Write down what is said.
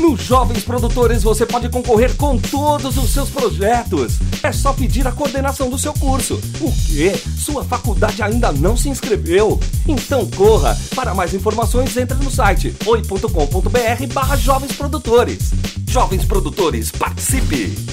No Jovens Produtores você pode concorrer com todos os seus projetos. É só pedir a coordenação do seu curso. O quê? Sua faculdade ainda não se inscreveu? Então corra! Para mais informações, entre no site oi.com.br/Jovens Produtores. Jovens Produtores, participe!